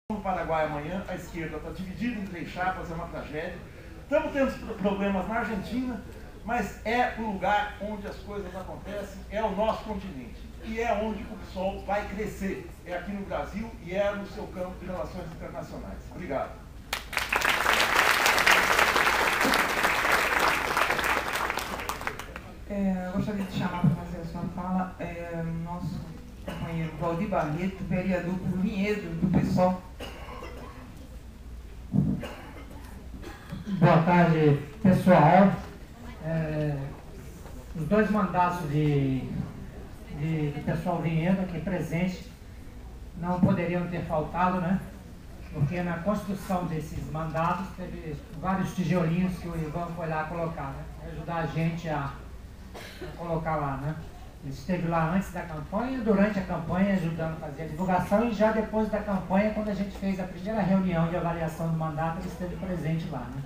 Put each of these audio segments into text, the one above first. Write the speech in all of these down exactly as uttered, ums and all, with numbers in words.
No Paraguai amanhã, a esquerda está dividida em três chapas, é uma tragédia. Estamos tendo problemas na Argentina, mas é o lugar onde as coisas acontecem, é o nosso continente. E é onde o PSOL vai crescer. É aqui no Brasil e é no seu campo de relações internacionais. Obrigado. É, eu gostaria de chamar para fazer a sua fala é, nosso companheiro Valdir Barreto, vereador por Vinhedo, do PSOL. Boa tarde, pessoal. É, os dois mandatos de, de, de pessoal Vinhedo aqui presente não poderiam ter faltado, né? Porque na construção desses mandatos teve vários tijolinhos que o Ivan foi lá colocar, né? Ajudar a gente a, a colocar lá, né? Ele esteve lá antes da campanha, durante a campanha, ajudando a fazer a divulgação, e já depois da campanha, quando a gente fez a primeira reunião de avaliação do mandato, ele esteve presente lá, né?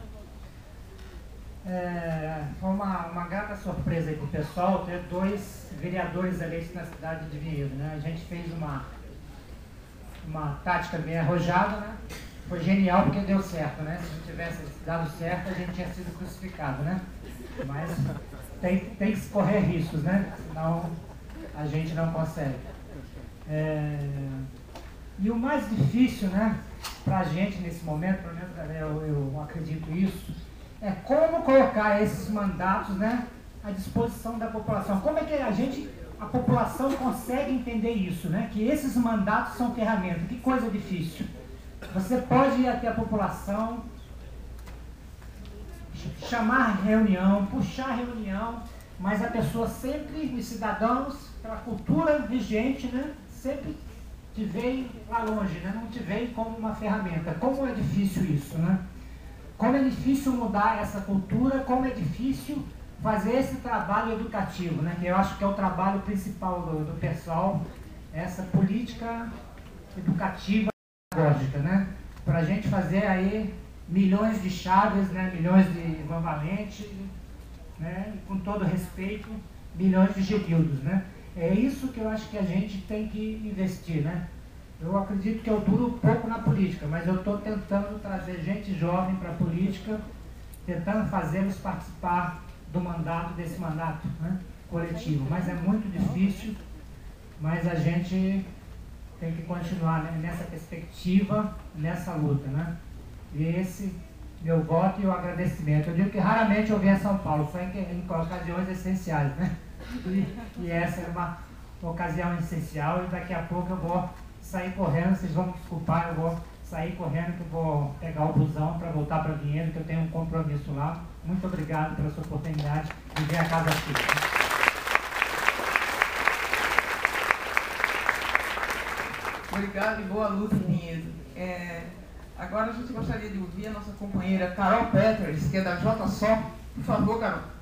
É, foi uma, uma grata surpresa aí para o pessoal ter dois vereadores eleitos na cidade de Vinhedo, né? A gente fez uma, uma tática bem arrojada, né? Foi genial porque deu certo, né? Se não tivesse dado certo, a gente tinha sido crucificado, né? Mas tem, tem que correr riscos, né? Senão a gente não consegue. É, e o mais difícil, né, para a gente nesse momento, pelo menos eu, eu acredito isso, é como colocar esses mandatos, né, à disposição da população. Como é que a gente, a população consegue entender isso, né? Que esses mandatos são ferramentas. Que coisa difícil. Você pode ir até a população, chamar reunião, puxar reunião, mas a pessoa sempre, os cidadãos, pela cultura vigente, né, sempre te veem lá longe, né, não te veem como uma ferramenta. Como é difícil isso, né? Como é difícil mudar essa cultura, como é difícil fazer esse trabalho educativo, né? Que eu acho que é o trabalho principal do, do pessoal, essa política educativa pedagógica, né? Para a gente fazer aí milhões de Chaves, né? Milhões de Ivan Valente, né? E com todo respeito, milhões de Gerildos, né? É isso que eu acho que a gente tem que investir, né? Eu acredito que eu duro pouco na política, mas eu estou tentando trazer gente jovem para a política, tentando fazê-los participar do mandato, desse mandato, né, coletivo. Mas é muito difícil, mas a gente tem que continuar, né, nessa perspectiva, nessa luta, né? E esse meu voto e o agradecimento. Eu digo que raramente eu venho a São Paulo, só em, em ocasiões essenciais, né? E, e essa é uma ocasião essencial, e daqui a pouco eu vou sair correndo, vocês vão me desculpar, eu vou sair correndo, que eu vou pegar o busão para voltar para Vinhedo, que eu tenho um compromisso lá. Muito obrigado pela sua oportunidade de ver a casa aqui. Obrigado e boa luta, Vinhedo. É, agora a gente gostaria de ouvir a nossa companheira Carol Peters, que é da J S O. Por favor, Carol.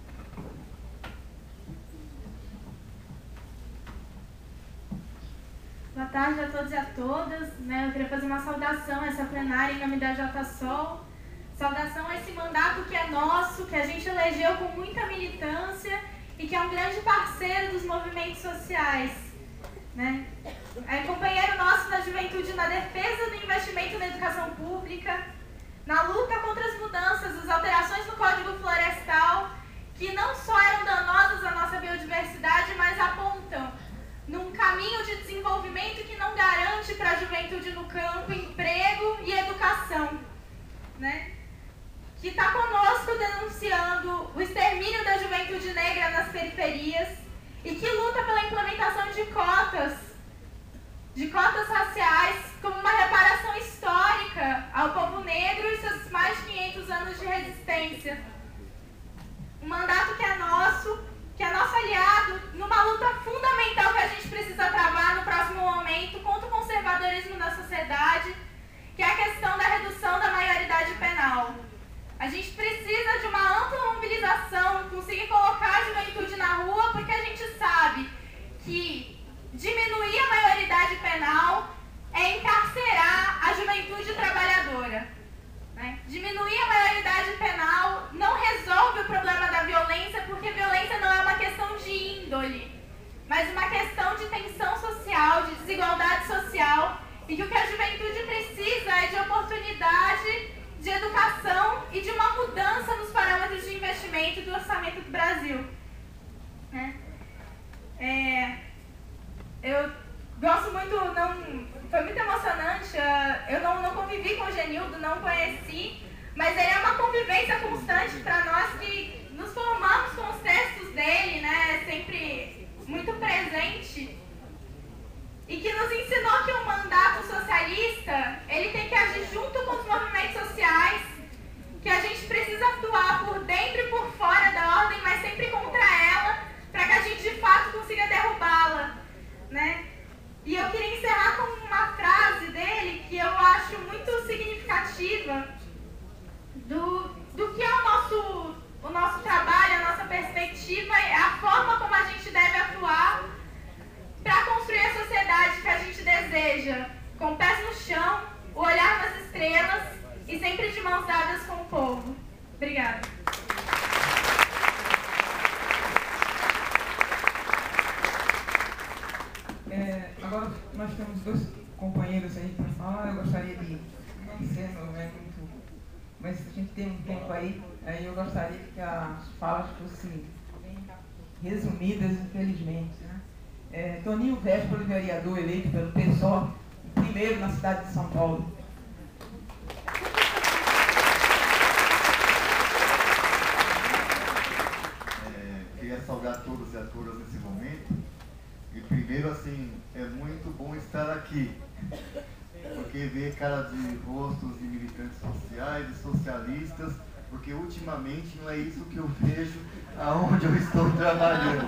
Boa tarde a todos e a todas. Né? Eu queria fazer uma saudação a essa plenária em nome da J S O L. Saudação a esse mandato que é nosso, que a gente elegeu com muita militância e que é um grande parceiro dos movimentos sociais. Né? É companheiro nosso na juventude na defesa do investimento na educação pública, na luta contra as mudanças, as alterações no Código Florestal, que não só eram danosas à nossa biodiversidade, mas apontam num caminho de desenvolvimento que não garante para a juventude no campo emprego e educação, né? Que está conosco denunciando o extermínio da juventude negra nas periferias e que luta pela implementação de cotas, de cotas raciais, como uma reparação histórica ao povo negro e seus mais de quinhentos anos de resistência. Um mandato que é nosso, que é nosso aliado numa luta fundamental que a gente precisa travar no próximo momento contra o conservadorismo na sociedade, que é a questão da redução da maioridade penal. A gente precisa de uma ampla mobilização, conseguir colocar a juventude na rua, porque a gente sabe que diminuir a maioridade penal é encarcerar a juventude trabalhadora. Né? Diminuir a maioridade penal não resolve o problema da violência, porque violência não é uma questão de índole, mas uma questão de tensão social, de desigualdade social, e que o que a juventude precisa conheci, mas ele é uma convivência constante para nós que nos formamos com os textos dele, né, sempre muito presente, e que nos ensinou que o mandato socialista, ele tem que agir junto com os movimentos sociais, que a gente precisa atuar por dentro e por fora da ordem, mas sempre contra ela, para que a gente de fato consiga derrubá-la, né? E eu queria encerrar com uma frase dele que eu acho muito significativa do, do que é o nosso, o nosso trabalho, a nossa perspectiva, a forma como a gente deve atuar para construir a sociedade que a gente deseja, com pés no chão, o olhar nas estrelas e sempre de mãos dadas com o povo. Obrigada. É, agora nós temos dois companheiros aí para falar. Eu gostaria de, não sendo né, muito, mas a gente tem um tempo aí, aí eu gostaria que as falas fossem bem resumidas, infelizmente. Né? É, Toninho Véspero, vereador eleito pelo P SOL, primeiro na cidade de São Paulo. É, queria saudar todos e a todas nesse momento. E primeiro, assim, é muito bom estar aqui, porque ver cara de rostos de militantes sociais, de socialistas, porque ultimamente não é isso que eu vejo aonde eu estou trabalhando.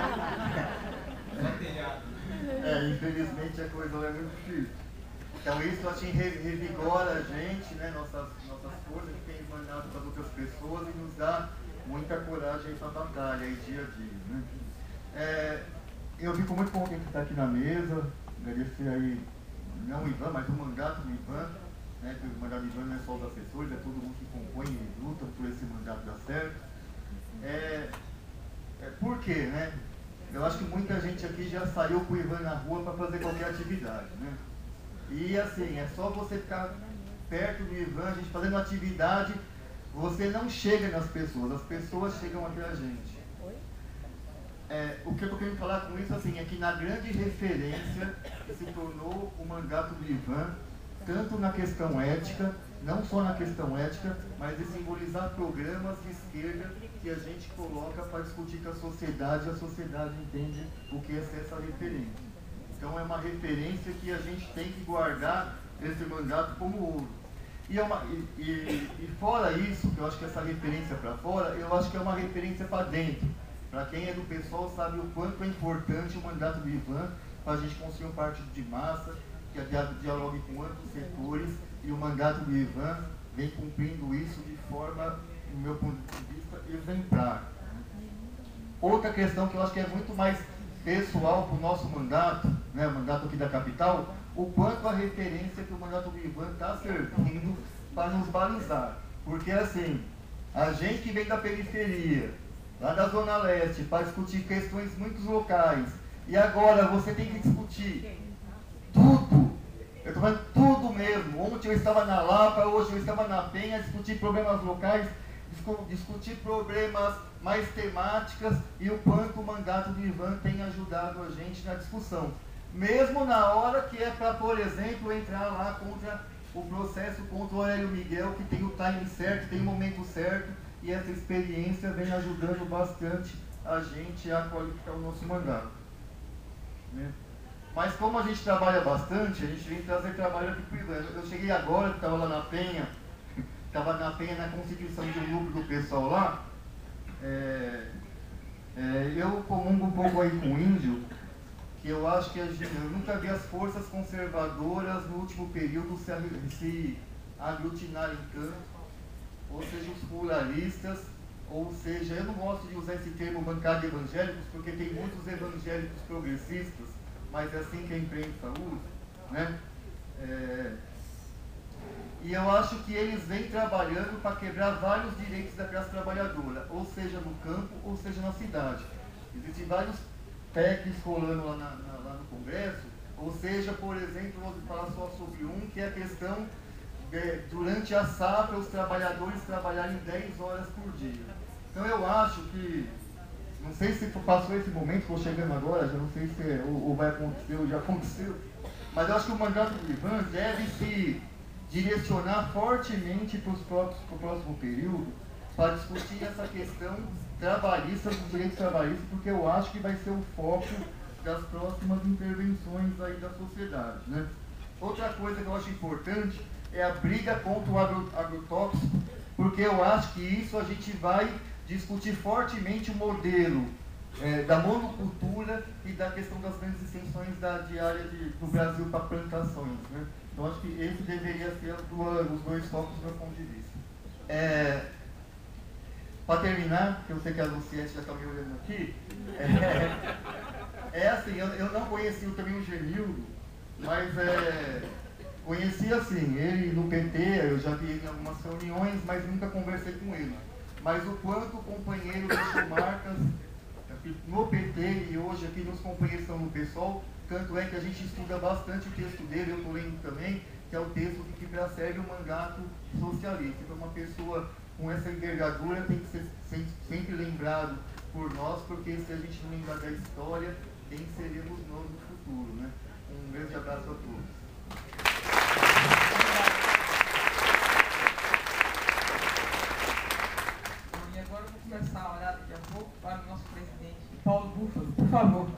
É, infelizmente a coisa é muito difícil. Então isso assim revigora a gente, né, nossas, nossas forças que tem emanado para as outras pessoas e nos dá muita coragem para a batalha aí dia a dia. Né? É, eu fico muito contente de estar aqui na mesa, agradecer aí, não o Ivan, mas o mandato do Ivan, né, que o mandato do Ivan não é só os assessores, é todo mundo que compõe e luta por esse mandato dar certo. É, é, por quê, né? Eu acho que muita gente aqui já saiu com o Ivan na rua para fazer qualquer atividade, né? E assim, é só você ficar perto do Ivan, a gente fazendo atividade, você não chega nas pessoas, as pessoas chegam até a gente. É, o que eu estou querendo falar com isso assim, é que na grande referência se tornou o mandato do Ivan, tanto na questão ética, não só na questão ética, mas de simbolizar programas de esquerda que a gente coloca para discutir com a sociedade, e a sociedade entende o que é ser essa referência. Então é uma referência que a gente tem que guardar esse mandato como ouro. E, é uma, e, e, e fora isso, que eu acho que essa referência para fora, eu acho que é uma referência para dentro. Para quem é do pessoal sabe o quanto é importante o mandato do Ivan para a gente construir um partido de massa, que dialogue com outros setores, e o mandato do Ivan vem cumprindo isso de forma, no meu ponto de vista, exemplar. Outra questão que eu acho que é muito mais pessoal para o nosso mandato, né, o mandato aqui da capital, o quanto a referência que o mandato do Ivan está servindo para nos balizar. Porque assim, a gente que vem da periferia, lá da Zona Leste, para discutir questões muito locais, e agora você tem que discutir tudo, eu estou falando tudo mesmo. Ontem eu estava na Lapa, hoje eu estava na Penha, discutir problemas locais, discutir problemas mais temáticas, e o quanto o mandato do Ivan tem ajudado a gente na discussão. Mesmo na hora que é para, por exemplo, entrar lá contra o processo contra o Aurélio Miguel, que tem o time certo, tem o momento certo, e essa experiência vem ajudando bastante a gente a qualificar o nosso mandato. Né? Mas como a gente trabalha bastante, a gente vem trazer trabalho aqui para o Ivan. Eu cheguei agora, que estava lá na Penha, estava na Penha na constituição de um grupo do pessoal lá. É, é, eu comungo um pouco aí com o Índio, que eu acho que a gente, eu nunca vi as forças conservadoras no último período se, se aglutinar em canto, ou seja, os pluralistas, ou seja, eu não gosto de usar esse termo bancada de evangélicos, porque tem muitos evangélicos progressistas, mas é assim que a imprensa usa, né? É, e eu acho que eles vêm trabalhando para quebrar vários direitos da classe trabalhadora, ou seja no campo, ou seja na cidade. Existem vários P E Cs rolando lá, na, na, lá no Congresso, ou seja, por exemplo, vou falar só sobre um, que é a questão de, durante a safra, os trabalhadores trabalharem dez horas por dia. Então eu acho que, não sei se passou esse momento, estou chegando agora, já não sei se é, ou, ou vai acontecer, ou já aconteceu, mas eu acho que o mandato do Ivan deve se direcionar fortemente para o próximo período para discutir essa questão trabalhista, dos direitos trabalhistas, porque eu acho que vai ser o foco das próximas intervenções aí da sociedade, né? Outra coisa que eu acho importante é a briga contra o agro, agrotóxico, porque eu acho que isso a gente vai discutir fortemente o modelo é, da monocultura e da questão das grandes extensões da, de área de, do Brasil para plantações, né? Então acho que esse deveria ser os dois focos do meu ponto de vista. É, para terminar, que eu sei que a Luciette já está me olhando aqui, é, é assim, eu, eu não conheci também o Genildo, mas é, conheci assim, ele no P T, eu já vi ele em algumas reuniões, mas nunca conversei com ele. Mas o quanto o companheiro deixou marcas no P T e hoje aqui nos companheiros estão no PSOL, tanto é que a gente estuda bastante o texto dele, eu estou lendo também, que é o texto que persegue o mandato socialista. Então uma pessoa com essa envergadura tem que ser sempre lembrado por nós, porque se a gente não lembrar da história, quem seremos nós no futuro, né? Um grande abraço a todos. E agora eu vou começar a olhar daqui a pouco para o nosso presidente, Paulo Búfalo, por favor.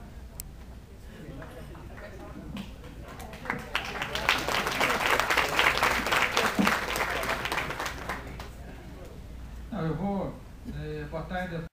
Não, eu vou, é, boa tarde a